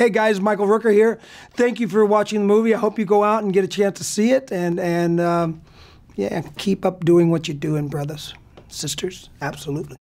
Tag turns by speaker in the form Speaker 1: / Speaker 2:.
Speaker 1: Hey guys, Michael Rooker here. Thank you for watching the movie. I hope you go out and get a chance to see it, and yeah, keep up doing what you're doing, brothers, sisters. Absolutely.